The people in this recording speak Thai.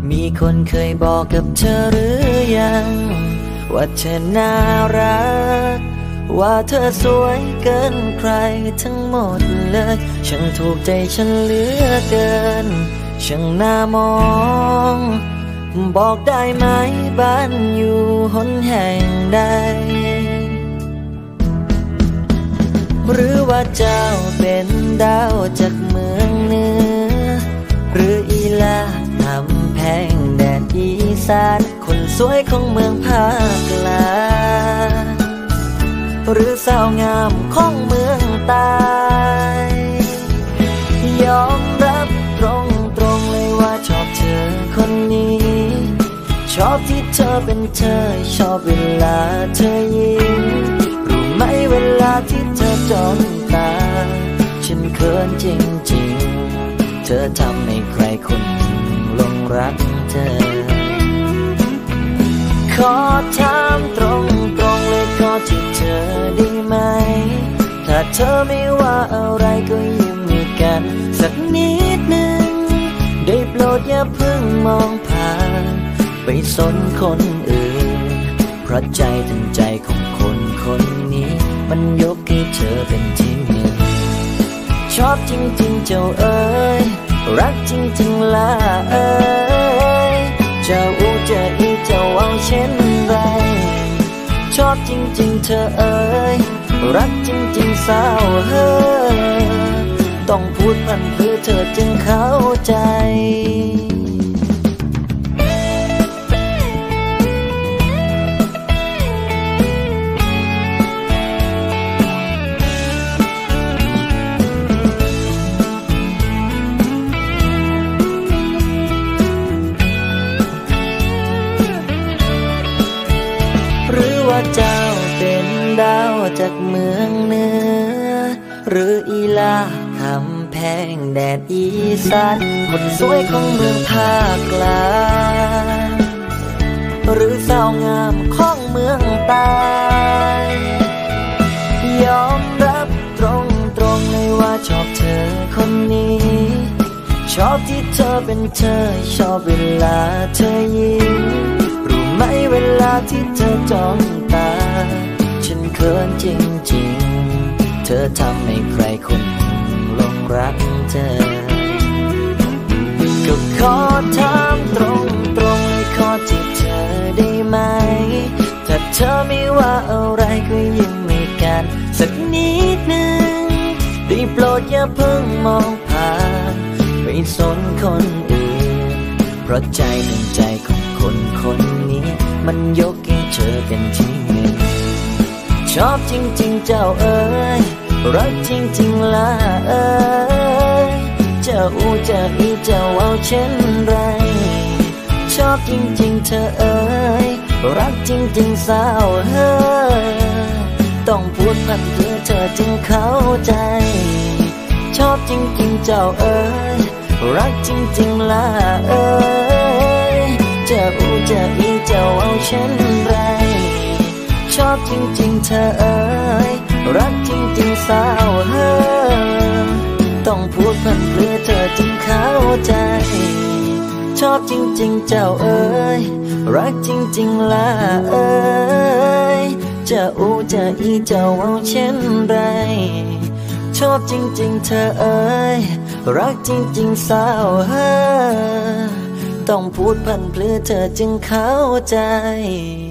มีคนเคยบอกกับเธอหรือยังว่าเธอน่ารักว่าเธอสวยเกินใครทั้งหมดเลยช่างถูกใจฉันเหลือเกินช่างน่ามองบอกได้ไหมบ้านอยู่หนแห่งใดหรือว่าเจ้าเป็นดาวจากเมืองเหนือหรืออีลาทำแพงแดนอีสานคนสวยของเมืองภาคกลางหรือสาวงามของเมืองใต้ยอมรับตรงเลยว่าชอบเธอคนนี้ชอบที่เธอเป็นเธอชอบเวลาเธอยิ้มรู้ไหมเวลาที่เธอจ้องตาฉันเขินจริงๆเธอทำให้ใครคนหนึ่งหลงรักเธอขอถามตรงเลยขอที่เธอได้ไหมถ้าเธอไม่ว่าอะไรก็ยิ้มให้กันสักนิดหนึ่งได้โปรดอย่าเพิ่งมองผ่านไปสนคนอื่นเพราะใจทั้งใจของคนนี้มันยกให้เธอเป็นที่หนึ่งชอบจริงๆเจ้าเอ๋ยรักจริงๆล่ะเอ๋ยจะอูจะอีจะเอาเช่นไรชอบจริงๆเธอเอ๋ยรักจริงๆสาวเฮ้ยต้องพูดมันเพื่อเธอจึงเข้าใจหรือว่าเจ้าเป็นดาวจากเมืองเหนือหรืออีลาคำแพงแดดอีสานคนสวยของเมืองภาคกลางหรือสาวงามของเมืองใต้ยอมรับตรงเลยว่าชอบเธอคนนี้ชอบที่เธอเป็นเธอชอบเวลาเธอยิ้มรู้ไหมเวลาที่เธอจ้องตาฉันเขินจริงๆเธอทำให้ใครคนหนึ่งหลงรักเธอก็ขอถามตรงเลยขอที่เธอได้ไหมถ้าเธอไม่ว่าอะไรก็ยิ้มให้กันสักนิดหนึ่งได้โปรดอย่าเพิ่งมองผ่านไปสนคนอื่นเพราะใจหนึ่งใจของคนนี้มันยกให้เธอเป็นที่หนึ่งชอบจริงๆเจ้าเอ๋ยรักจริงๆล่ะเอ๋ยจะอูจะอีจะเอาเช่นไรชอบจริงๆเธอเอ๋ยรักจริงๆสาวเฮ้ยต้องพูดมันเพื่อเธอจึงเข้าใจชอบจริงๆเจ้าเอ๋ยรักจริงๆล่ะเอ๋ยจะอูจะอีจะเอาเช่นไรชอบจริงๆเธอเอ๋ยรักจริงๆสาวเฮ้ยต้องพูดมันเพื่อเธอจึงเข้าใจชอบจริงๆเจ้าเอ๋ยรักจริงๆล่ะเอ๋ยจะอูจะอีจะเอาเช่นไรชอบจริงๆเธอเอ๋ยรักจริงๆสาวเฮ้ยต้องพูดพันเพื่อเธอจึงเข้าใจ